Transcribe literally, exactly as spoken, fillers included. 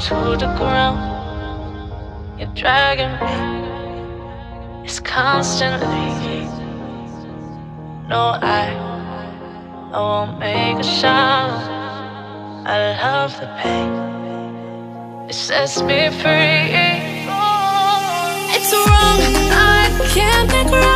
to the ground. You're dragging me, it's constantly. No, I, I won't make a sound. I love the pain, it sets me free. It's wrong, I can't make right.